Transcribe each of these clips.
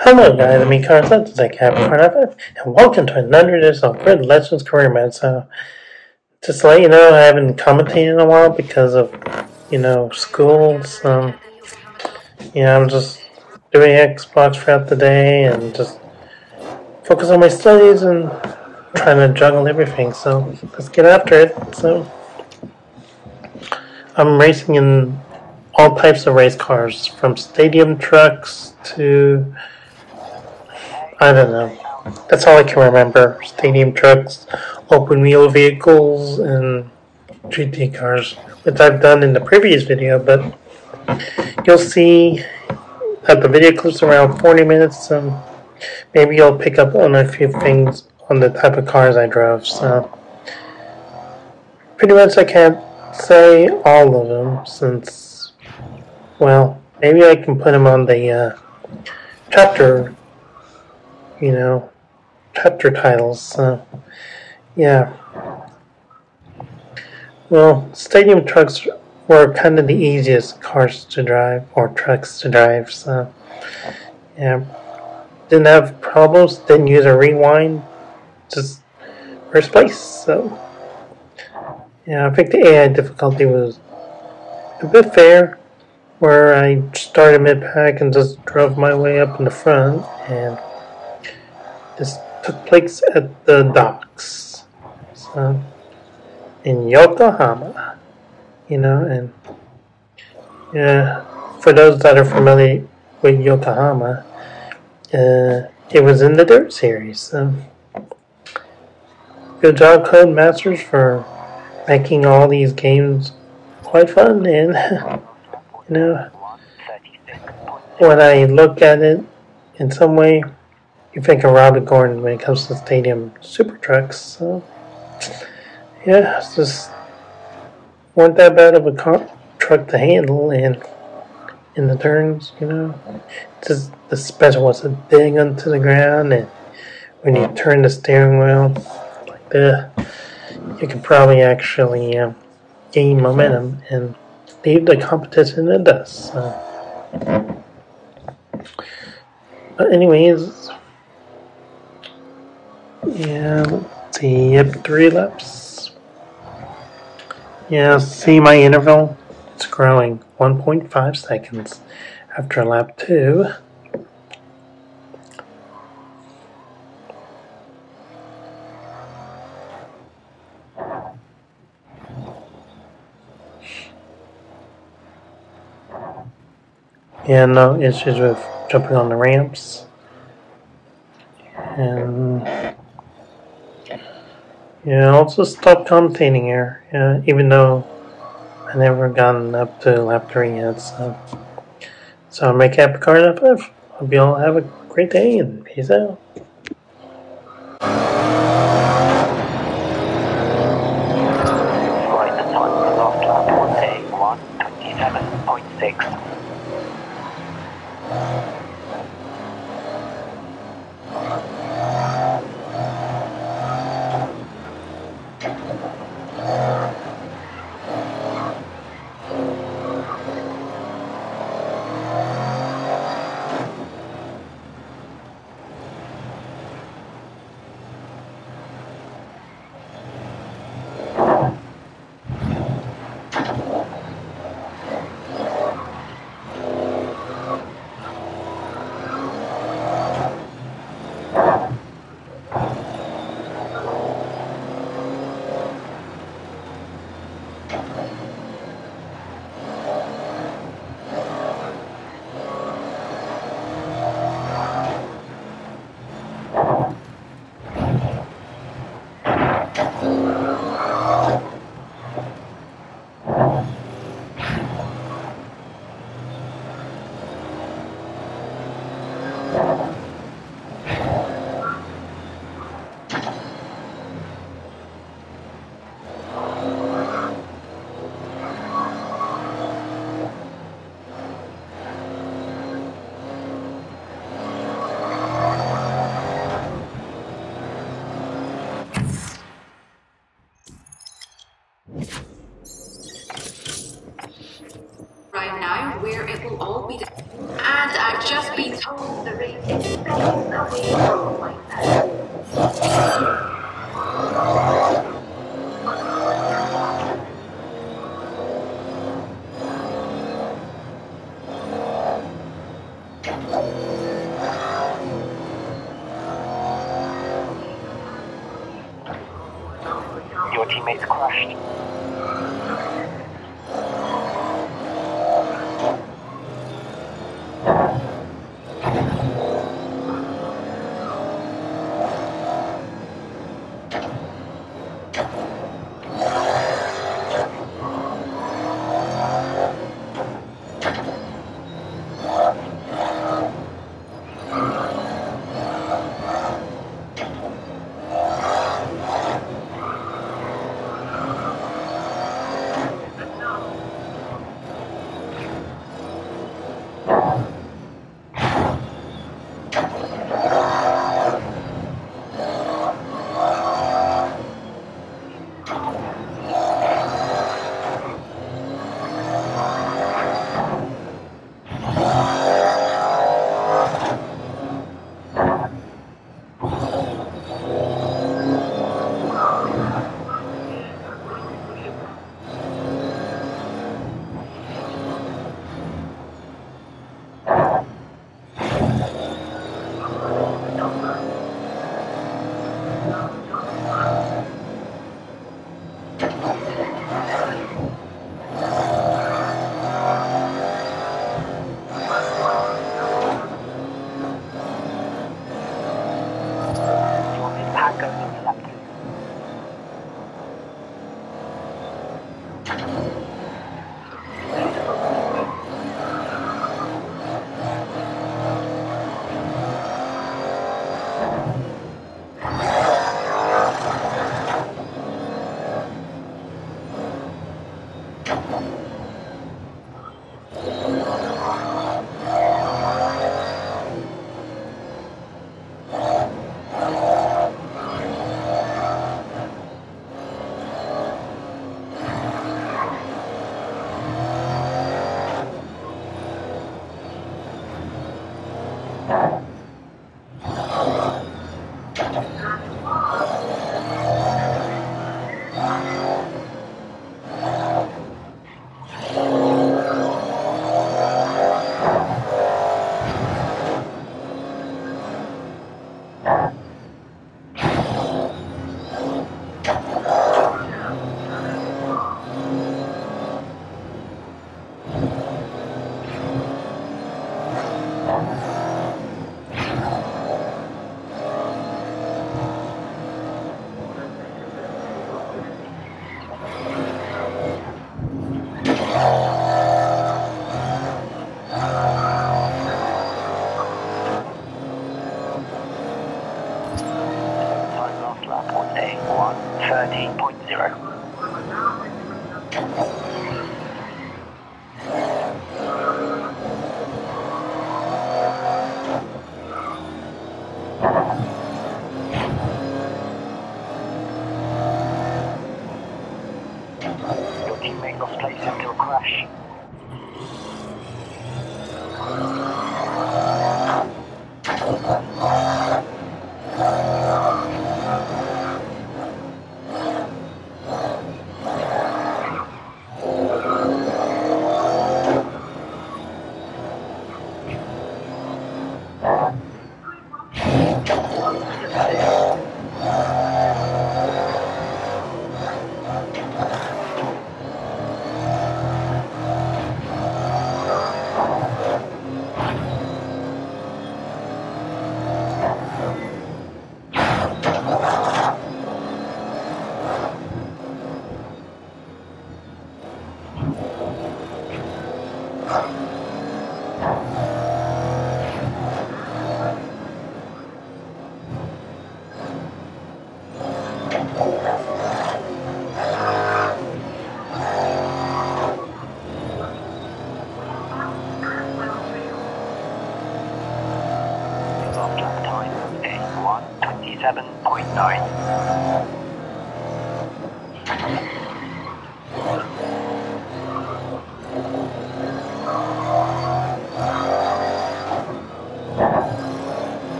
Hello guys, I'm Carlos, this is Capricorn, and welcome to another edition of Grid Legends Career Mode. So, just to let you know, I haven't commented in a while because of, school. So, I'm just doing Xbox throughout the day and just focus on my studies and trying to juggle everything. So, let's get after it. So, I'm racing in all types of race cars, from stadium trucks to I don't know. That's all I can remember. Stadium trucks, open wheel vehicles, and GT cars, which I've done in the previous video, but you'll see that the video clip's around 40 minutes, so maybe you'll pick up on a few things on the type of cars I drove. So, pretty much I can't say all of them since, well, maybe I can put them on the chapter, chapter titles. So, yeah. Well, stadium trucks were kind of the easiest cars to drive, or trucks to drive, so, yeah. Didn't have problems, didn't use a rewind, just first place, so, yeah, I think the AI difficulty was a bit fair, where I started mid-pack and just drove my way up in the front, and this took place at the docks, so, in Yokohama, and yeah, for those that are familiar with Yokohama, it was in the Dirt series. So good job, Codemasters, for making all these games quite fun. And when I look at it in some way, you think of Robert Gordon when it comes to stadium super trucks. So yeah, it's just weren't that bad of a truck to handle, and in the turns, just the suspension wasn't big onto the ground, and when you turn the steering wheel like that, you can probably actually gain momentum and leave the competition in the dust. So. But anyways, yeah, let's see, yep, 3 laps. Yeah, see my interval? It's growing 1.5 seconds after lap 2. Yeah, no issues with jumping on the ramps. And yeah, I'll just stop commentating here. Yeah, even though I never gotten up to lap 3 yet. So I'm Ray Capricorn FF. Hope you all have a great day and peace out. Flight time for last lap 1A 127.6. by now where it will all be. And I've just been told the rate is seconds away from like that. Your teammates crashed.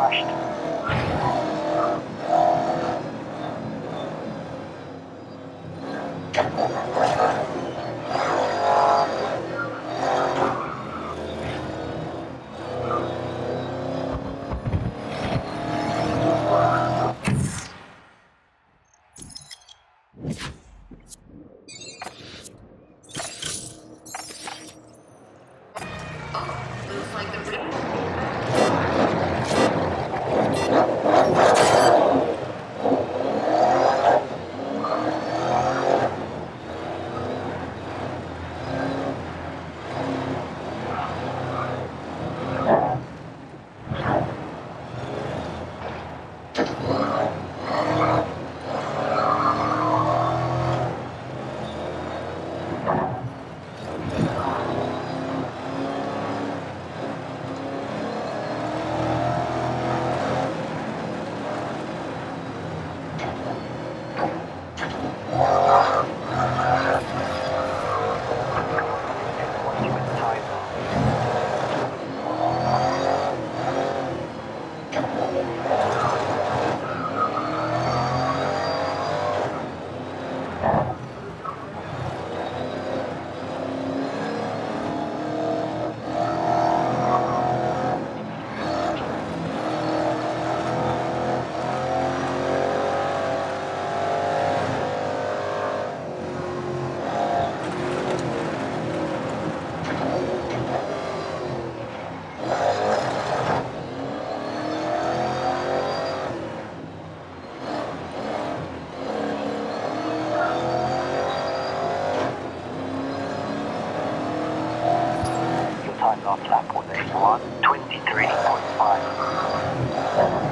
crashed. Looks like the ring. Time last lap was a 1:23.5.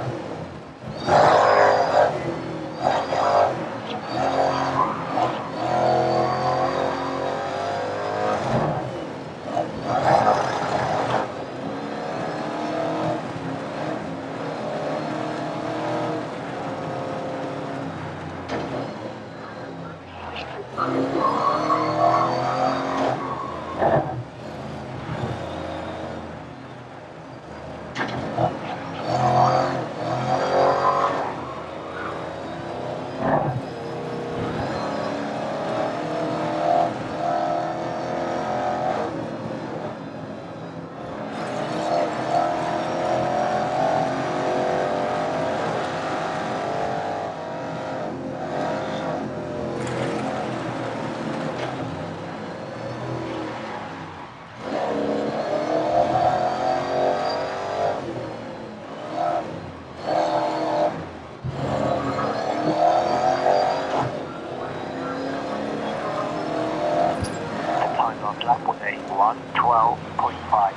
Lap was a 1:12.5.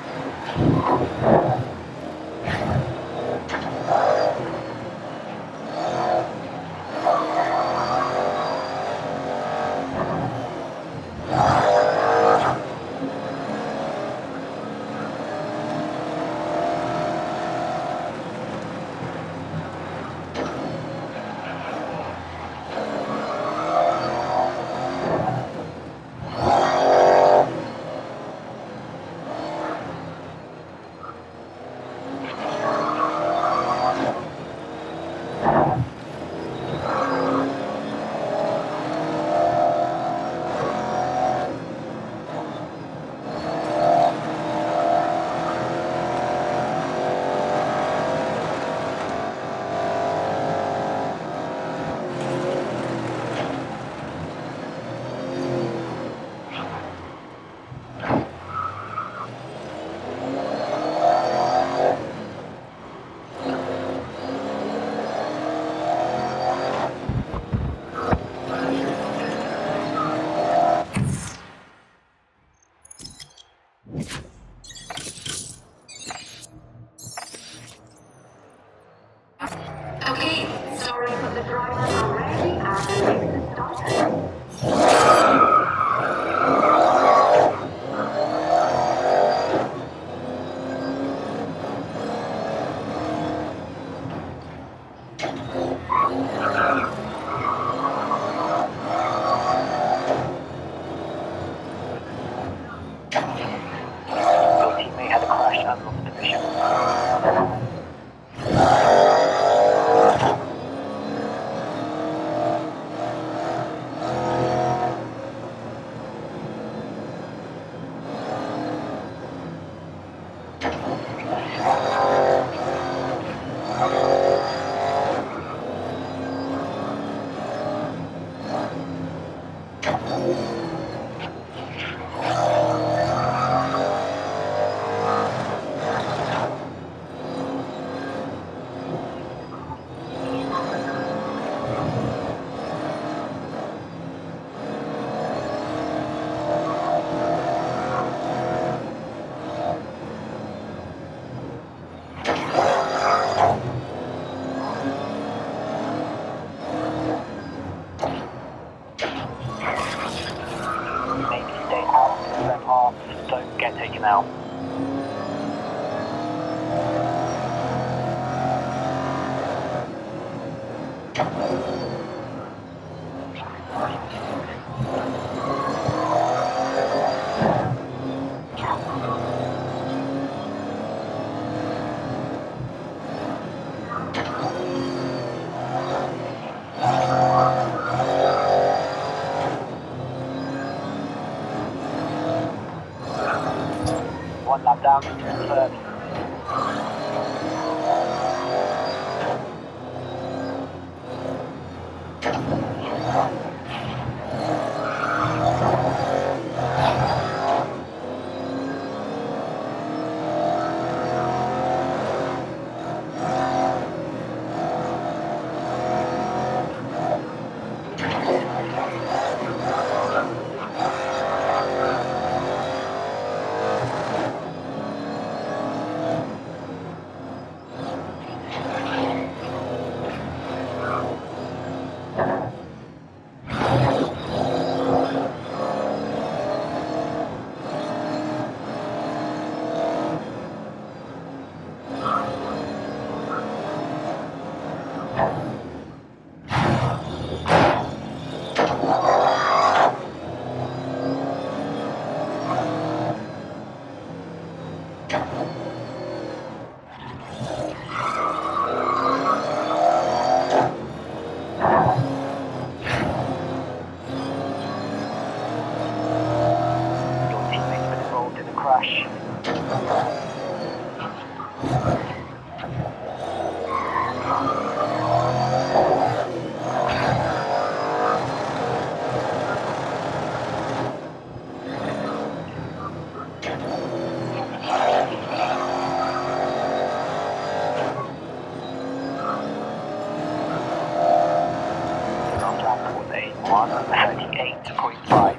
Okay, sorry, but the drivers are ready and the race has started. Your teammate had a crash and lost position. canal. One lap down, third. Crash. Last lap was a 1:38.5.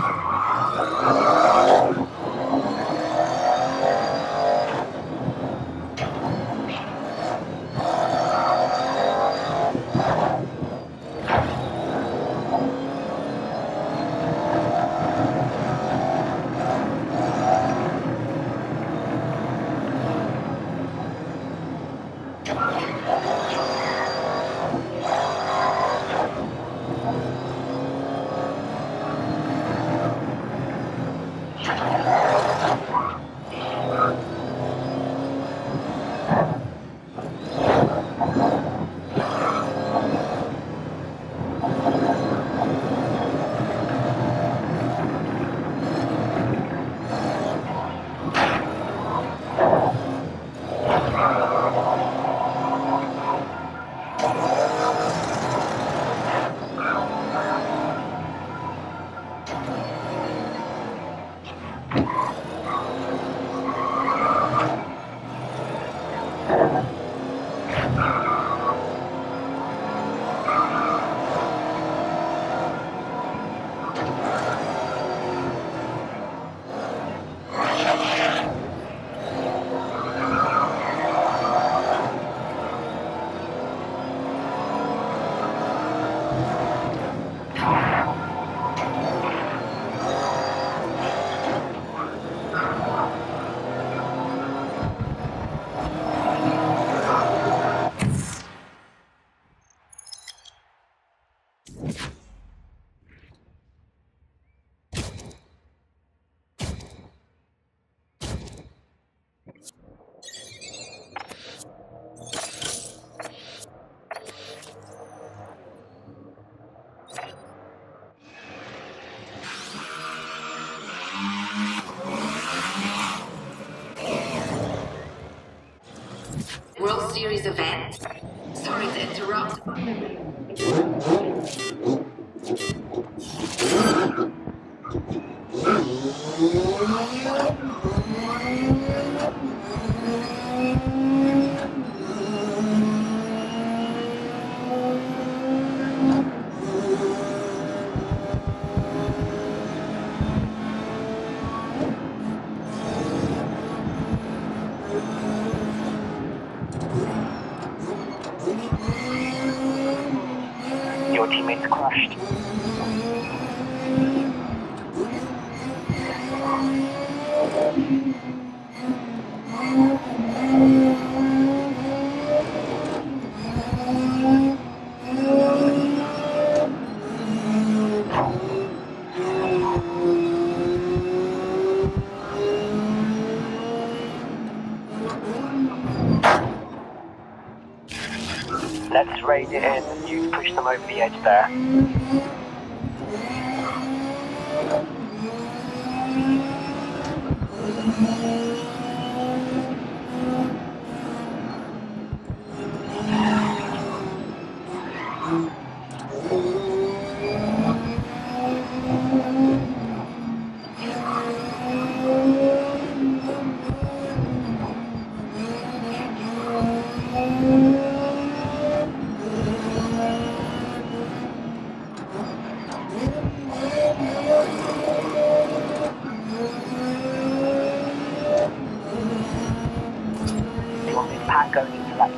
World Series event. Sorry to interrupt. Your teammates crashed. Let's rein it in and you push them over the edge there. You want this pan going into that?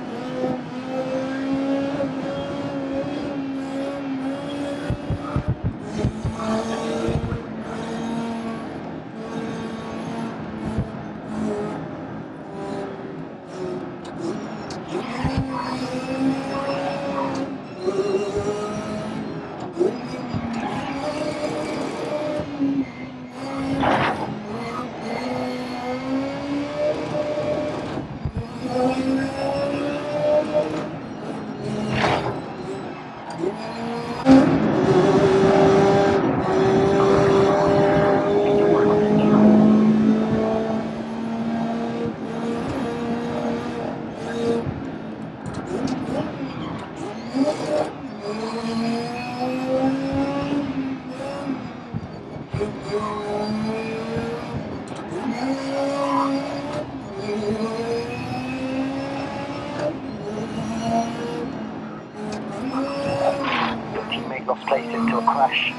Your teammate lost place into a crash.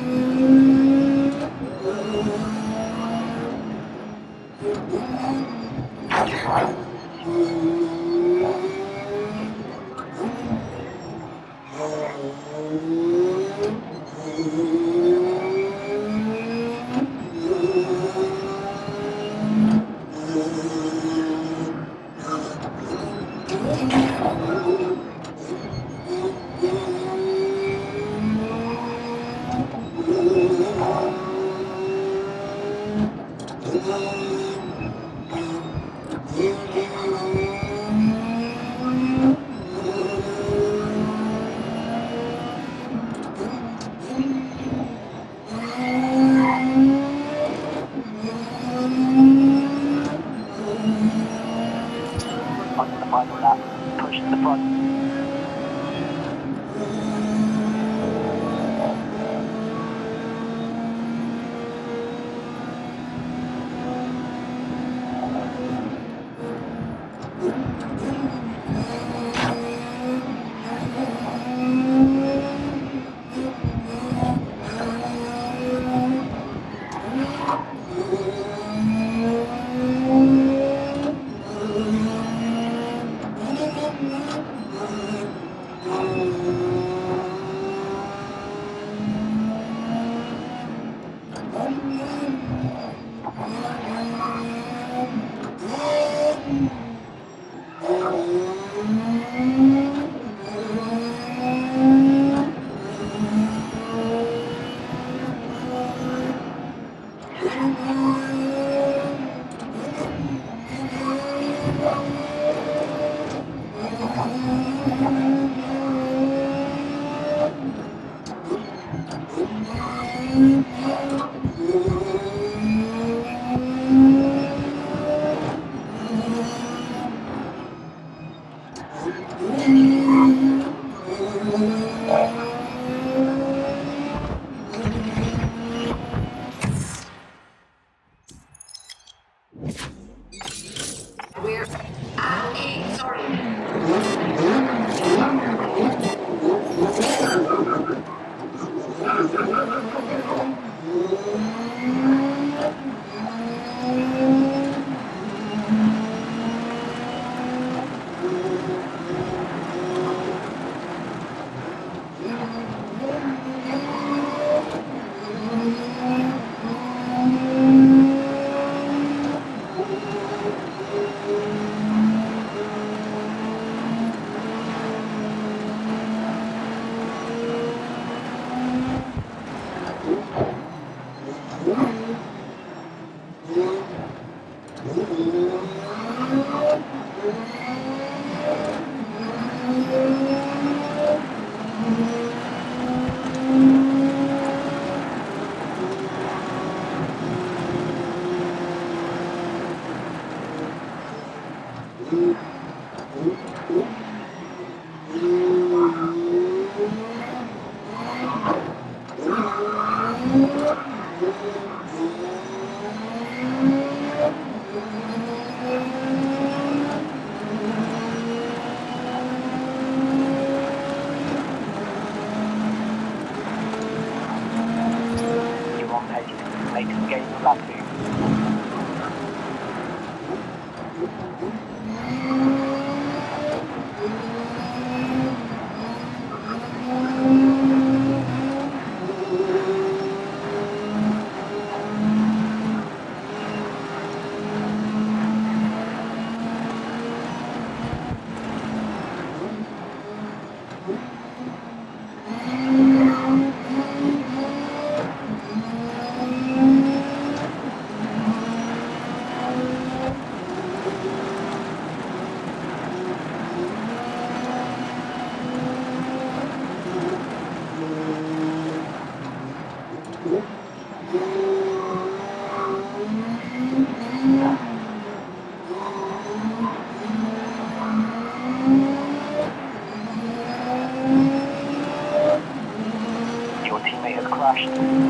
crash.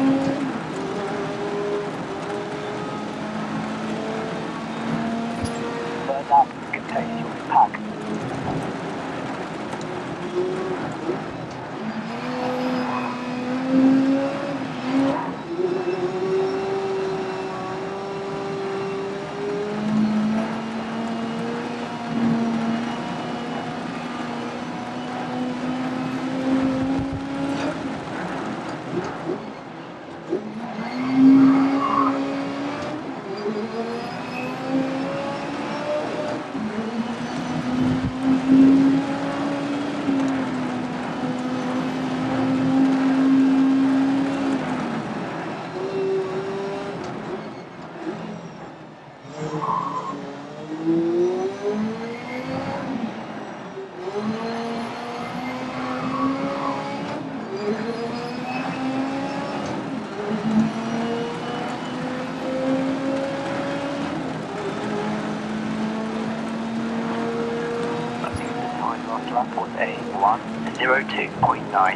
Third lap contains your pack. Last lap was a 1:02.9.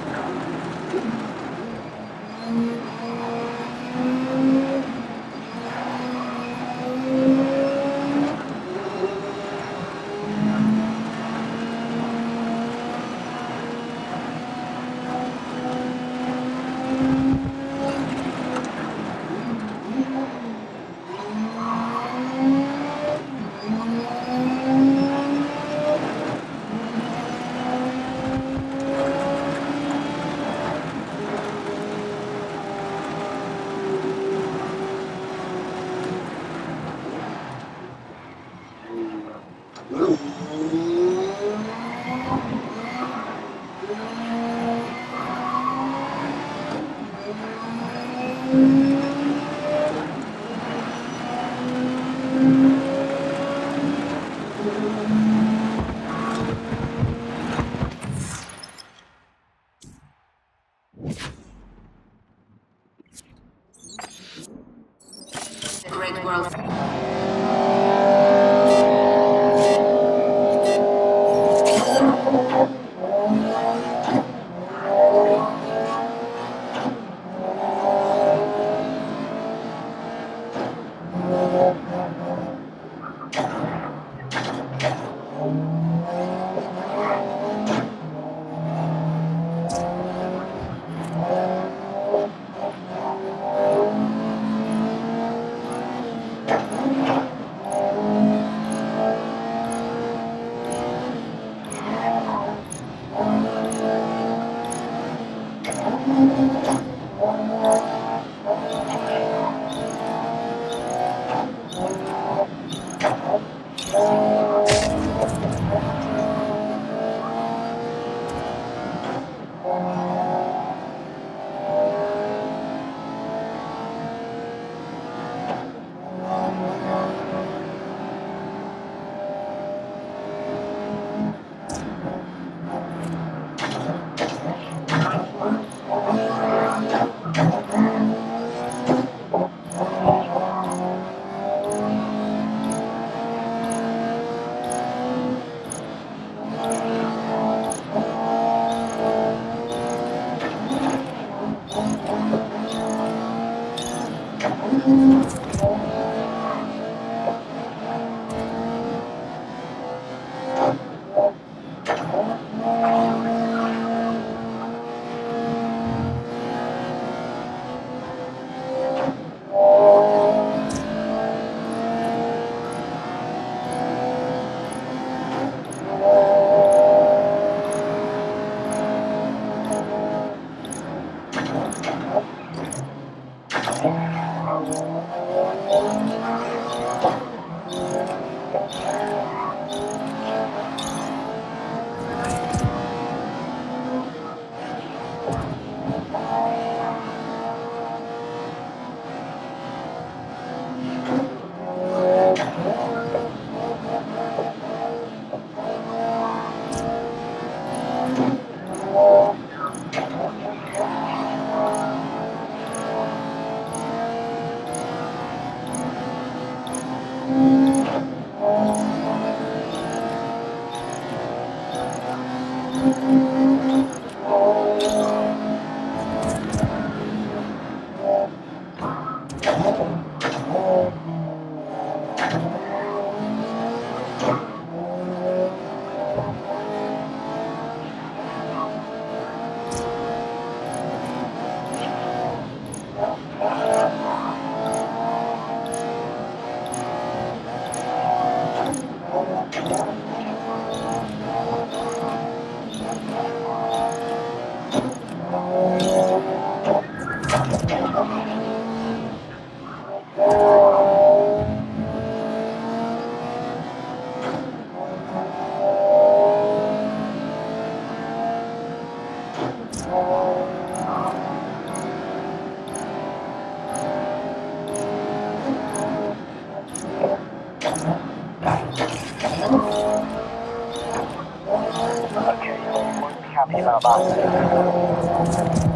The Great World. Okay, you won't be happy about that.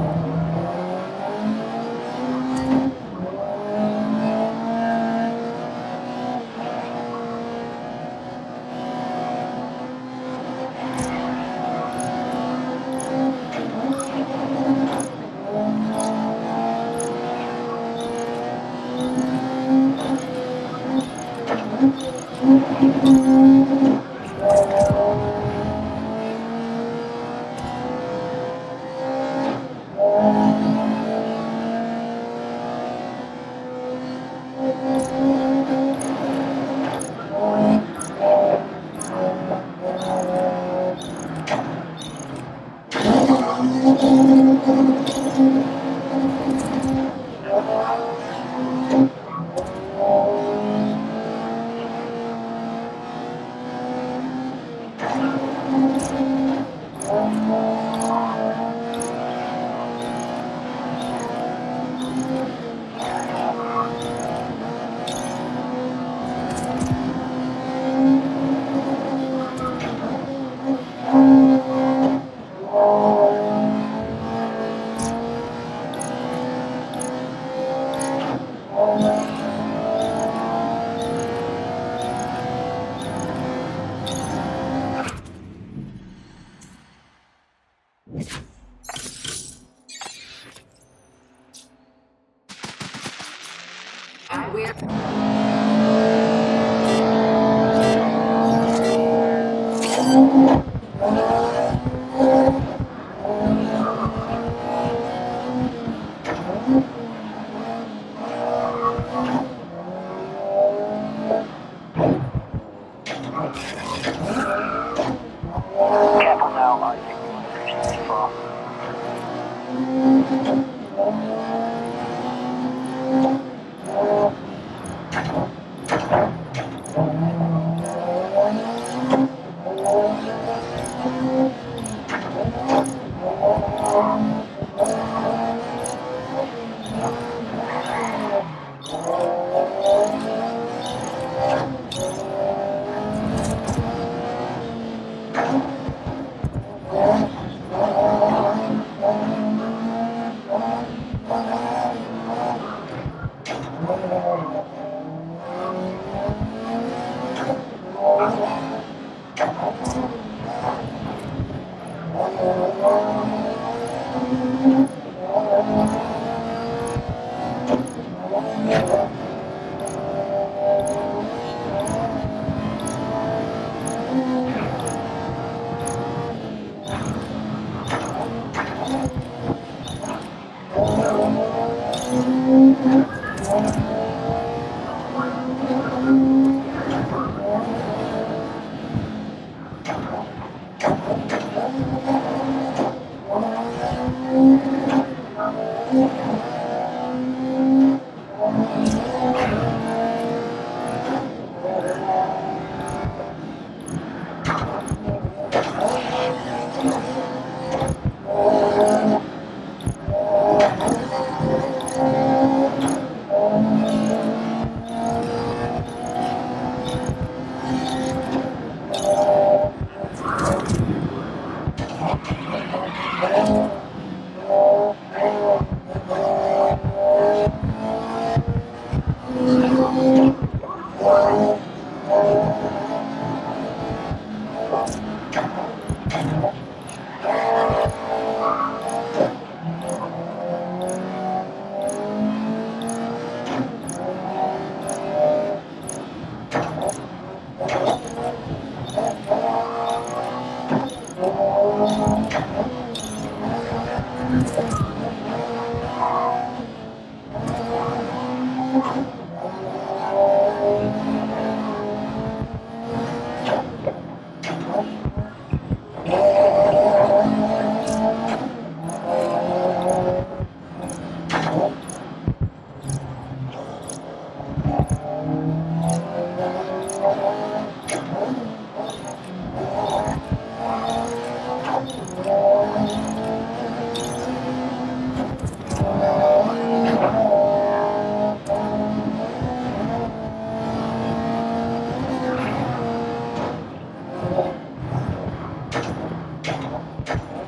Careful now, I think we're pushing too far.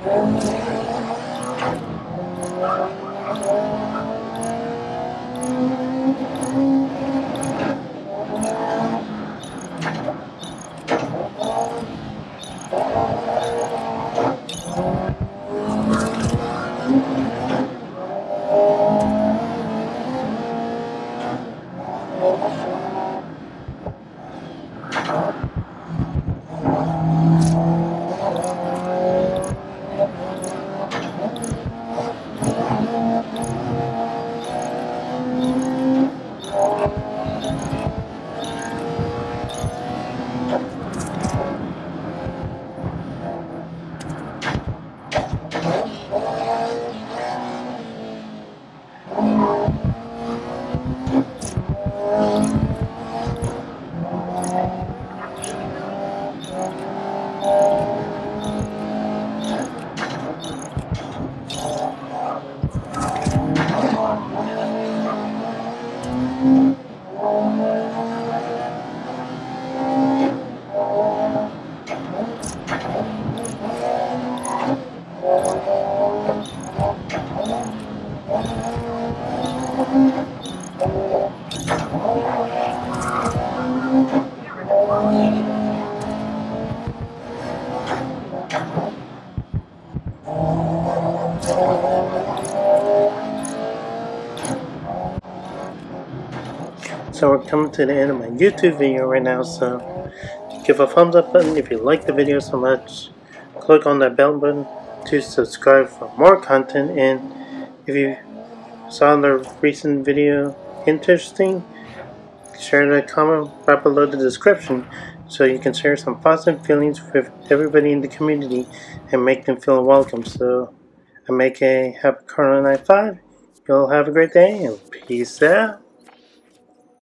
So we're coming to the end of my YouTube video right now, so give a thumbs up button if you like the video so much. Click on that bell button to subscribe for more content, and if you saw the recent video interesting, share the comment right below the description so you can share some positive feelings with everybody in the community and make them feel welcome. So I make a happy Corona Night 5. You'll have a great day and peace out.